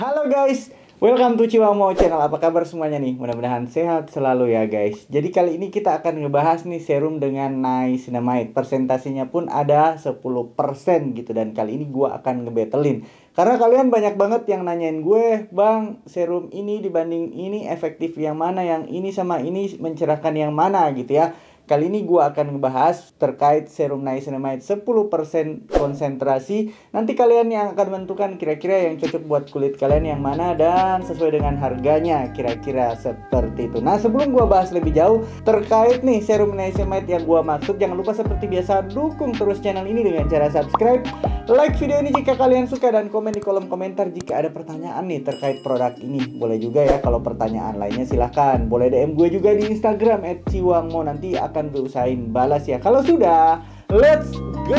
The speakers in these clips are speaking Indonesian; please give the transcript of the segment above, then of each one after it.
Halo guys, welcome to Ciwamo Channel. Apa kabar semuanya nih? Mudah-mudahan sehat selalu ya guys. Jadi kali ini kita akan ngebahas nih serum dengan niacinamide. Persentasinya pun ada 10% gitu. Dan kali ini gue akan ngebetelin. Karena kalian banyak banget yang nanyain gue, Bang, serum ini dibanding ini efektif yang mana, yang ini sama ini mencerahkan yang mana gitu ya. Kali ini gue akan ngebahas terkait serum niacinamide 10% konsentrasi. Nanti kalian yang akan menentukan kira-kira yang cocok buat kulit kalian yang mana dan sesuai dengan harganya, kira-kira seperti itu. Nah, sebelum gue bahas lebih jauh terkait nih serum niacinamide yang gue maksud, jangan lupa seperti biasa dukung terus channel ini dengan cara subscribe, like video ini jika kalian suka, dan komen di kolom komentar jika ada pertanyaan nih terkait produk ini. Boleh juga ya kalau pertanyaan lainnya silahkan. Boleh DM gue juga di Instagram @ciwangmo, nanti akan gue usahain balas ya. Kalau sudah, let's go!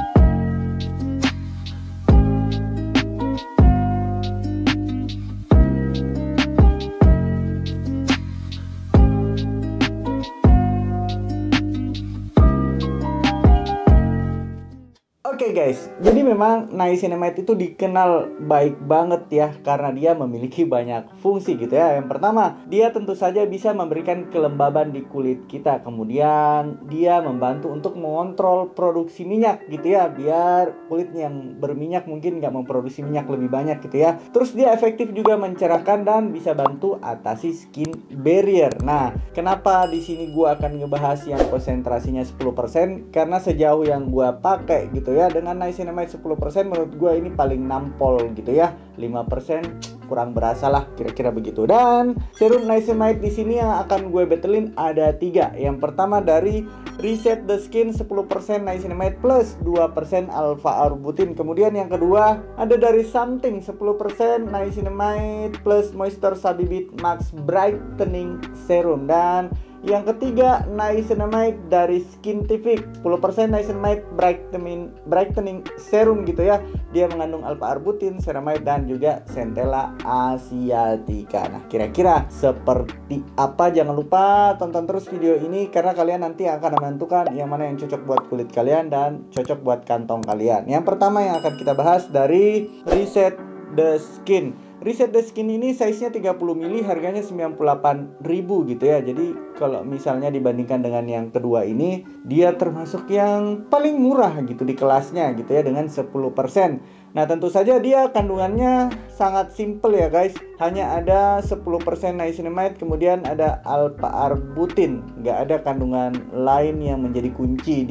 Oke guys, jadi memang niacinamide itu dikenal baik banget ya karena dia memiliki banyak fungsi gitu ya. Yang pertama, dia tentu saja bisa memberikan kelembaban di kulit kita. Kemudian dia membantu untuk mengontrol produksi minyak gitu ya, biar kulit yang berminyak mungkin nggak memproduksi minyak lebih banyak gitu ya. Terus dia efektif juga mencerahkan dan bisa bantu atasi skin barrier. Nah, kenapa di sini gua akan ngebahas yang konsentrasinya 10%? Karena sejauh yang gua pakai gitu ya, dengan niacinamide 10% menurut gue ini paling nampol gitu ya. 5% kurang berasa lah, kira-kira begitu. Dan serum niacinamide di sini yang akan gue betelin ada 3. Yang pertama dari Reset the Skin 10% niacinamide plus 2% alpha arbutin. Kemudian yang kedua ada dari Something 10% niacinamide plus moisture sabibit max brightening serum. Dan yang ketiga niacinamide dari Skintific 10% niacinamide brightening serum gitu ya. Dia mengandung alpha arbutin, ceramide, dan juga centella asiatica. Nah, kira-kira seperti apa? Jangan lupa tonton terus video ini karena kalian nanti akan menentukan yang mana yang cocok buat kulit kalian dan cocok buat kantong kalian. Yang pertama yang akan kita bahas dari Reset the Skin. Reset the Skin ini size-nya 30 ml, harganya 98.000 gitu ya. Jadi kalau misalnya dibandingkan dengan yang kedua ini, dia termasuk yang paling murah gitu di kelasnya gitu ya, dengan 10%. Nah, tentu saja dia kandungannya sangat simple ya guys. Hanya ada 10% niacinamide, kemudian ada alpha arbutin. Nggak ada kandungan lain yang menjadi kunci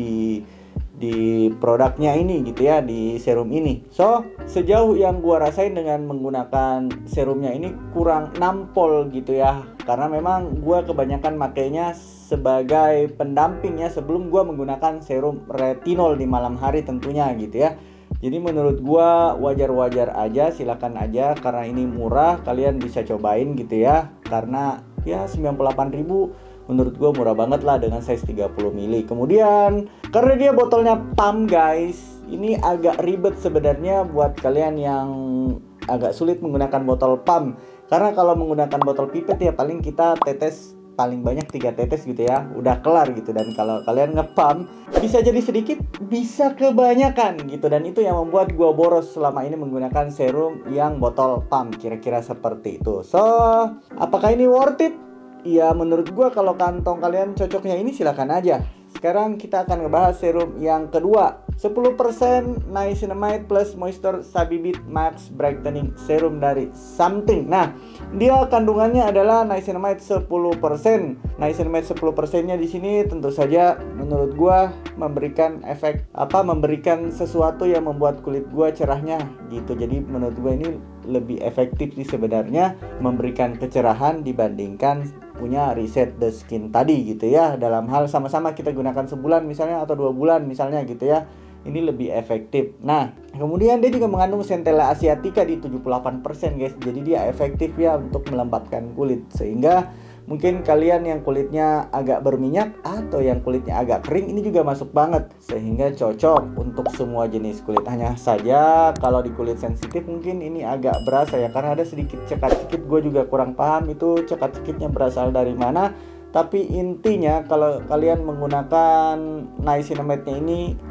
di produknya ini gitu ya, di serum ini. So, sejauh yang gua rasain dengan menggunakan serumnya ini kurang nampol gitu ya. Karena memang gua kebanyakan makainya sebagai pendamping ya sebelum gua menggunakan serum retinol di malam hari tentunya gitu ya. Jadi menurut gua wajar-wajar aja, silakan aja karena ini murah, kalian bisa cobain gitu ya. Karena ya 98.000 menurut gue murah banget lah dengan size 30 ml. Kemudian karena dia botolnya pump guys, ini agak ribet sebenarnya buat kalian yang agak sulit menggunakan botol pump. Karena kalau menggunakan botol pipet ya paling kita tetes paling banyak 3 tetes gitu ya, udah kelar gitu. Dan kalau kalian nge-pump bisa jadi sedikit, bisa kebanyakan gitu. Dan itu yang membuat gue boros selama ini menggunakan serum yang botol pump, kira-kira seperti itu. So, apakah ini worth it? Ya menurut gua kalau kantong kalian cocoknya ini silakan aja. Sekarang kita akan ngebahas serum yang kedua, 10% niacinamide plus moisture sabibit max brightening serum dari Something. Nah, dia kandungannya adalah niacinamide 10%. Niacinamide 10%-nya di sini tentu saja menurut gua memberikan memberikan sesuatu yang membuat kulit gua cerahnya gitu. Jadi menurut gua ini lebih efektif sih sebenarnya memberikan kecerahan dibandingkan punya Reset the Skin tadi gitu ya. Dalam hal sama-sama kita gunakan sebulan misalnya atau 2 bulan misalnya gitu ya, ini lebih efektif. Nah, kemudian dia juga mengandung centella asiatica di 78% guys. Jadi dia efektif ya untuk melembabkan kulit. Sehingga mungkin kalian yang kulitnya agak berminyak atau yang kulitnya agak kering, ini juga masuk banget. Sehingga cocok untuk semua jenis kulit. Hanya saja kalau di kulit sensitif mungkin ini agak berasa ya, karena ada sedikit cekat-cekit. Gue juga kurang paham itu cekat-cekitnya berasal dari mana. Tapi intinya kalau kalian menggunakan niacinamide-nya ini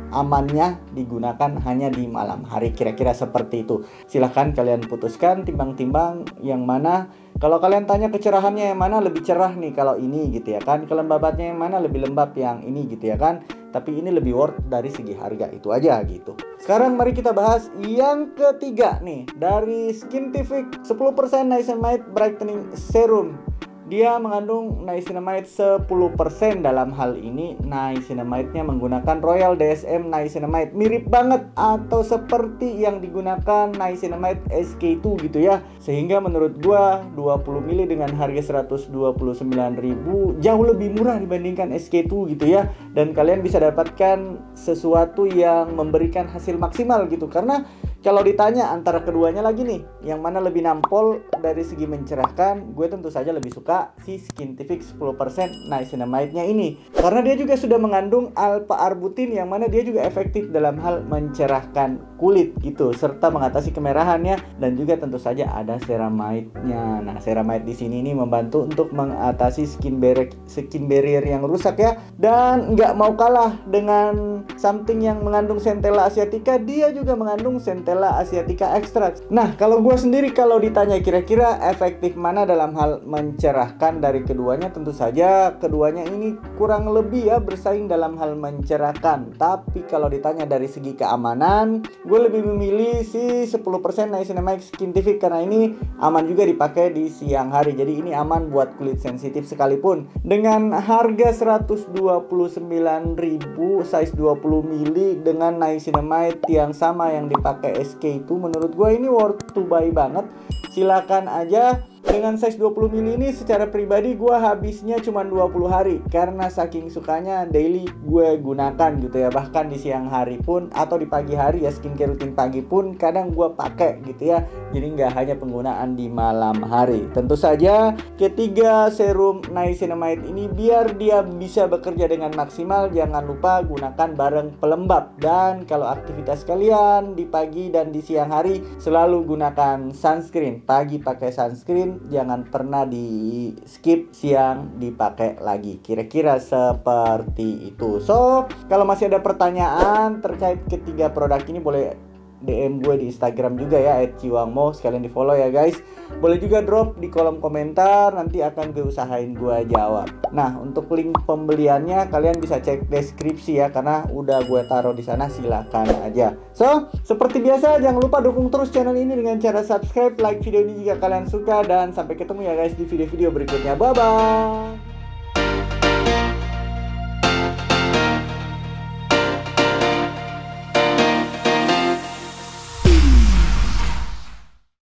amannya digunakan hanya di malam hari. Kira-kira seperti itu. Silahkan kalian putuskan, timbang-timbang yang mana. Kalau kalian tanya kecerahannya yang mana lebih cerah nih kalau ini gitu ya kan, kelembabannya yang mana lebih lembab yang ini gitu ya kan. Tapi ini lebih worth dari segi harga, itu aja gitu. Sekarang mari kita bahas yang ketiga nih, dari Skintific 10% Niacinamide Brightening Serum. Dia mengandung niacinamide 10%. Dalam hal ini niacinamide-nya menggunakan Royal DSM niacinamide, mirip banget atau seperti yang digunakan niacinamide SK2 gitu ya. Sehingga menurut gua 20 ml dengan harga 129.000 jauh lebih murah dibandingkan SK2 gitu ya. Dan kalian bisa dapatkan sesuatu yang memberikan hasil maksimal gitu. Karena kalau ditanya antara keduanya lagi nih, yang mana lebih nampol dari segi mencerahkan, gue tentu saja lebih suka si Skintific 10% niacinamide-nya ini. Karena dia juga sudah mengandung alpha-arbutin yang mana dia juga efektif dalam hal mencerahkan kulit gitu, serta mengatasi kemerahannya, dan juga tentu saja ada ceramide-nya. Nah, ceramide di sini ini membantu untuk mengatasi skin barrier yang rusak ya. Dan nggak mau kalah dengan something yang mengandung Centella asiatica, dia juga mengandung Centella asiatica extract. Nah, kalau gue sendiri kalau ditanya kira-kira efektif mana dalam hal mencerahkan dari keduanya, tentu saja keduanya ini kurang lebih ya bersaing dalam hal mencerahkan. Tapi kalau ditanya dari segi keamanan, gue lebih memilih si 10% niacinamide Skintific karena ini aman juga dipakai di siang hari. Jadi ini aman buat kulit sensitif sekalipun. Dengan harga 129.000 size 20 ml dengan niacinamide yang sama yang dipakai SK itu, menurut gue ini worth to buy banget. Silakan aja. Dengan size 20 ml ini secara pribadi gue habisnya cuma 20 hari karena saking sukanya daily gue gunakan gitu ya. Bahkan di siang hari pun atau di pagi hari ya, skincare rutin pagi pun kadang gue pakai gitu ya. Jadi nggak hanya penggunaan di malam hari. Tentu saja ketiga serum niacinamide ini biar dia bisa bekerja dengan maksimal, jangan lupa gunakan bareng pelembab. Dan kalau aktivitas kalian di pagi dan di siang hari selalu gunakan sunscreen. Pagi pakai sunscreen, jangan pernah di skip siang dipakai lagi. Kira-kira seperti itu. So, kalau masih ada pertanyaan terkait ketiga produk ini boleh DM gue di Instagram juga ya @ciwangmo, sekalian di follow ya guys. Boleh juga drop di kolom komentar, nanti akan gue usahain gue jawab. Nah, untuk link pembeliannya kalian bisa cek deskripsi ya, karena udah gue taruh di sana, silakan aja. So, seperti biasa jangan lupa dukung terus channel ini dengan cara subscribe, like video ini jika kalian suka, dan sampai ketemu ya guys di video-video berikutnya. Bye bye.